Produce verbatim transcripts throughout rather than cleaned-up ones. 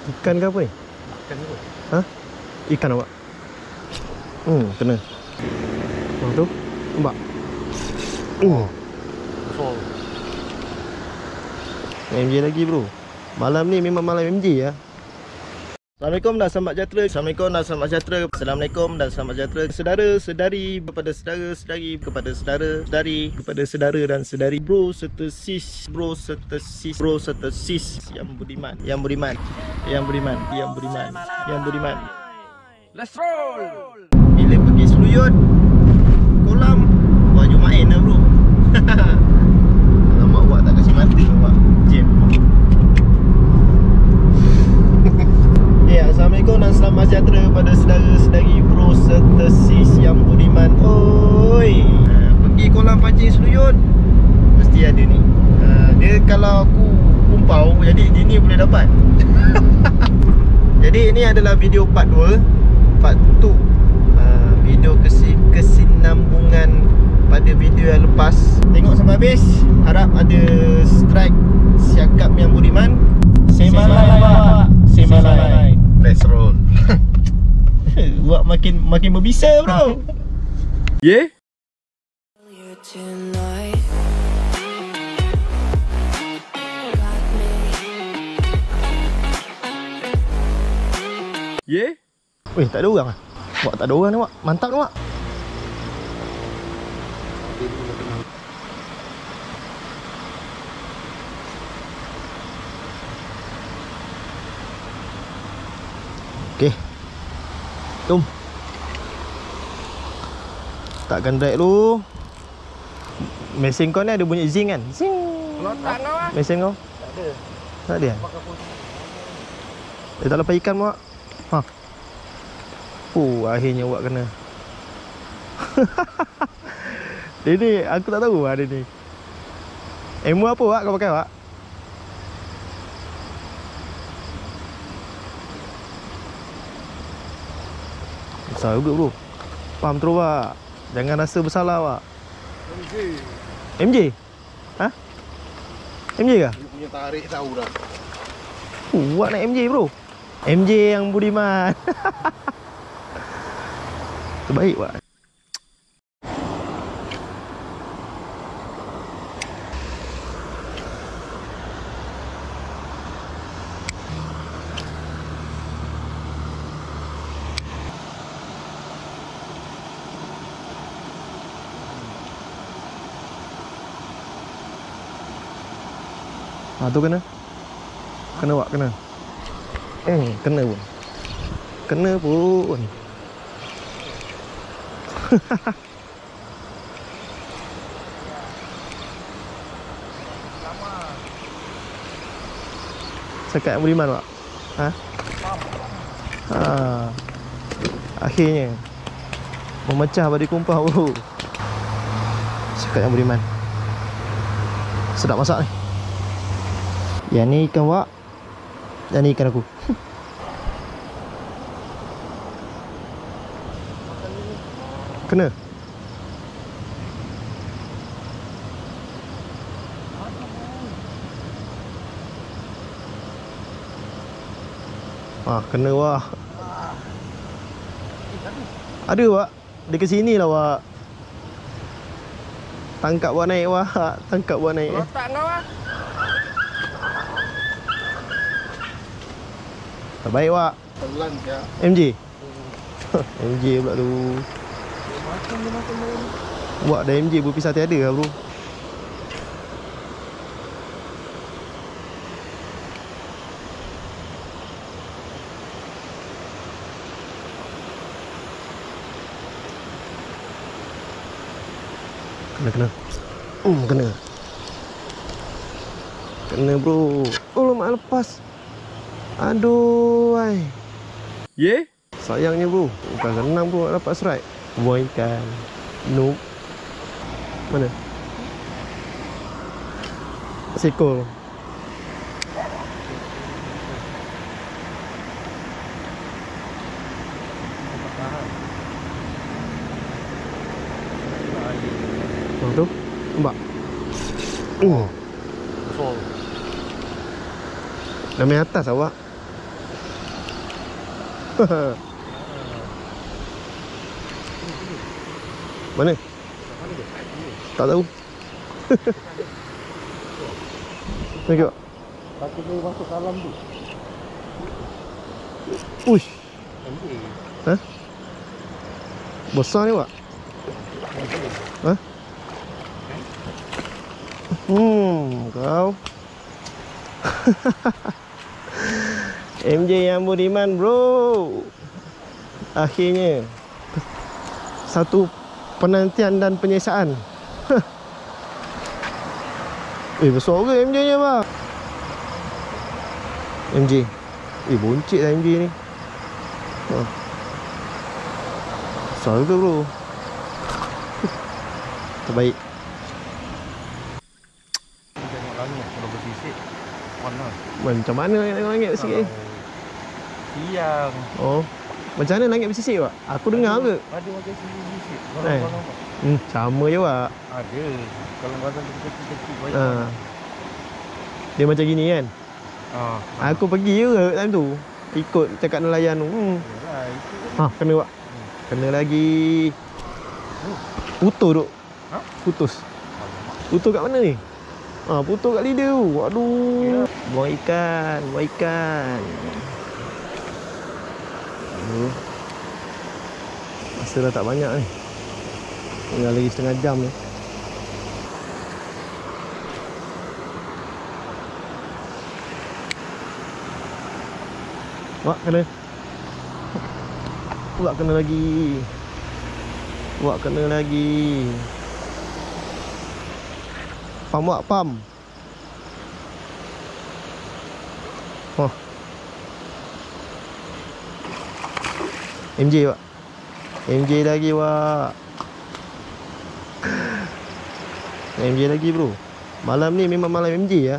Ikan ke apa ni? Ikan ni kot. Ha? Ikan awak? Hmm, kena. Nampak tu? Nampak? Oh. Besar. M J lagi bro. Malam ni memang malam M J ya. Assalamualaikum dan selamat sejahtera. Assalamualaikum dan selamat sejahtera. Assalamualaikum dan selamat sejahtera. Saudara-saudari, kepada saudara-saudari, kepada saudara-saudari, kepada saudara dan saudari, bro serta sis, bro serta sis, bro serta sis yang budiman, yang budiman, yang budiman, yang budiman, yang budiman. Let's roll. Bila pergi seluyut kolam, wajib main lah bro. Alamak, awak tak kasih mata awak. Jam. Ya, Assalamualaikum dan selamat sejahtera kepada saudara-saudari, bro serta sis yang budiman. Oi, ha, pergi kolam pancing seluyut mesti ada ni. Ha, dia kalau aku kumpau, jadi di ni boleh dapat. Jadi ini adalah video part dua, part dua. Ha, video kesi kesinambungan pada video yang lepas. Tengok sampai habis. Harap ada strike siakap yang budiman. Semalai pak, semalai. Let's roll. Buat makin makin berbisa bro. Yeah. Yeah. Weh, tak ada orang ah. Wak tak ada orang ni wak. Mantap ni wak. Okey. Jom. Takkan drag dulu. Mesin kau ni ada bunyi zing kan? Zing. Kalau tak kau ah? Mesin kau? Tak ada. Tak ada. Eh, tak lepas ikan wak. Ha. Oh, akhirnya awak kena. Dia ni aku tak tahu ada ni. Emu apa wak kau pakai wak? Besar juga bro. Pam terus wak. Jangan rasa bersalah wak. M J. M J? Ha? M J kah? Dia punya tarik tahu dah. Uh, wak nak M J bro. M J yang budiman. Terbaik wak. Ha, tu kena. Kena wak, kena. Eh, kena pun. Kena pun. Sekat yang budiman wak. Ha? Ha. Akhirnya memecah badi kumpau bro. Sekat yang budiman. Sedap masak ni. Yang ni ikan wak. Yang ni ikan aku. Kena. Ah, kena wah. Ada wak. Dia ke sini lah wak. Tangkap wak naik wak. Tangkap wak naik. Kalau tak kau ah? Terbaik wak. Pelan je. M J. M J pula tu. Makan dia makan dia. Wak dah M J berpisah tiada lah bro. Kena kena. Hmm, kena. Kena bro. Oh lemak lepas. Aduh ai. Yeah. Sayangnya bro. Bukan senang bro nak dapat strike. Buang ikan. Noob. Mana? Sekol. Oh tu. Nampak? Oh. Besar. Dah main atas awak. Mana? Tak tahu. Tengok. Takut dia masuk dalam tu. Uish. Nanti. Hah? Besar ni, Pak? Hah? Hmm, kau. M J yang budiman, bro. Akhirnya satu penantian dan penyiasaan. Eh, besar ke M J nya, Pak? M J. Eh, boncik lah M J ni. Ha. Besar ke, bro? Terbaik. Tengok langit kalau bersisik warna. Macam mana nak tengok langit bersisik ni? Siang. Oh. Macam mana langit bersisik, Pak? Aku dengar ke? Ada macam sini bersisik. Eh. Kalau Hmm, sama je, Pak. ada. Kalau kadang kecil-kecil baik. Ha. Dia macam gini kan? Ah. Aku pergi je time tu. Ikut cakap nelayan tu. Hmm. Yalah, itu Ha, kena, Pak. Kena lagi. Putus duk. Ha? Putus. Putus kat mana ni? Ha, putus kat leader tu. Aduh. Buang ikan, buang ikan. Aduh. Masa dah tak banyak ni. Tinggal lagi setengah jam ni. Wak kena. Wak kena lagi. Wak kena lagi. Pam wak pam. Oh. M J, Wak. M J lagi, Wak. M J lagi, bro. Malam ni memang malam M J ya.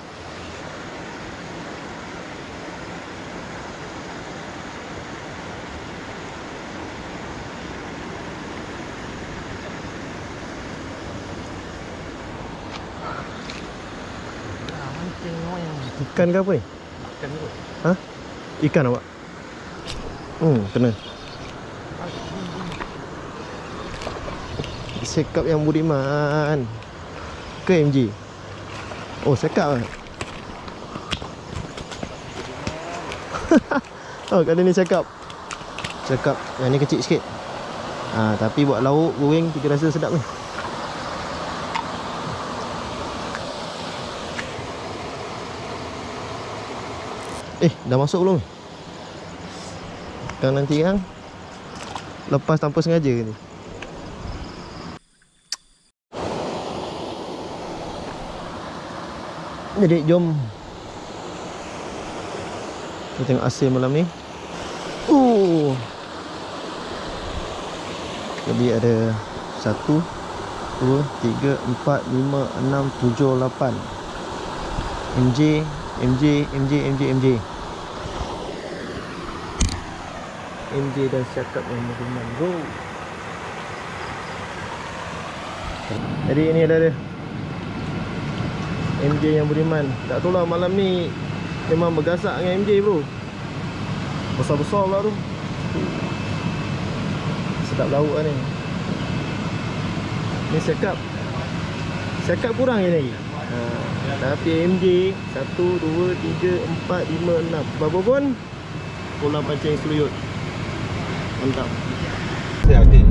Ikan ke apa ni? ikan tu. Ha? Ikan awak? Hmm, kena. Sekap yang budiman. Ke M J? Oh, sekap lah. Oh, kat ni sekap. Sekap. Yang ni kecil sikit. Ha, tapi buat lauk, goreng, kita rasa sedap ni. Eh, dah masuk belum? Kan nanti kan lepas tanpa sengaja ni. Jadi jom kita tengok hasil malam ni. Uh. Jadi ada satu, dua, tiga, empat, lima, enam, tujuh, lapan. M J, M J, M J, M J, M J. M J dan Syakab yang berteman, bro. Jadi ini ada dia M J yang beriman. Tak tahu lah malam ni memang bergasak dengan M J, bro. Besar-besar lah tu. Sedap lauk lah ni. Ni Syakab. Syakab kurang je lagi. Ha, tapi M J satu, dua, tiga, empat, lima, enam. Berapa pun pulang pancing seluyut. Mantap. Saya ada.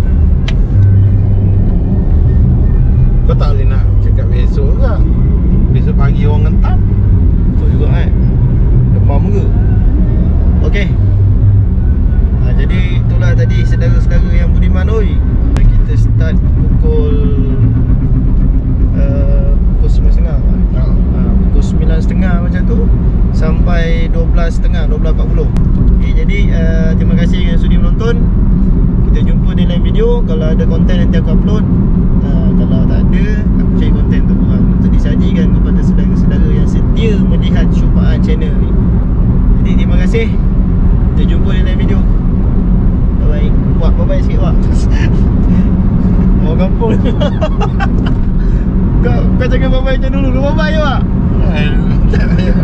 Kau tak boleh nak cakap besok ke? Besok pagi orang ngentam. Betul juga kan. Demam ke? Okey. Ha, jadi itulah tadi saudara-saudara yang budiman. Oi, kita start pukul uh, Pukul sembilan tiga puluh. Ha, pukul sembilan tiga puluh macam tu sampai dua belas tiga puluh, dua belas empat puluh. Okay, jadi uh, terima kasih kerana sudi menonton. Kita jumpa di lain video. Kalau ada konten nanti aku upload. uh, Kalau tak ada, aku cari konten tu korang untuk disajikan kepada saudara-saudara yang setia melihat Syufa'an channel ni. Jadi terima kasih. Kita jumpa di lain video. Bye bye. Wak, bye bye sikit, Wak. Mau kampung. Kau, kau cakap bye bye macam dulu. Kau bye bye je, Wak. Tak payah.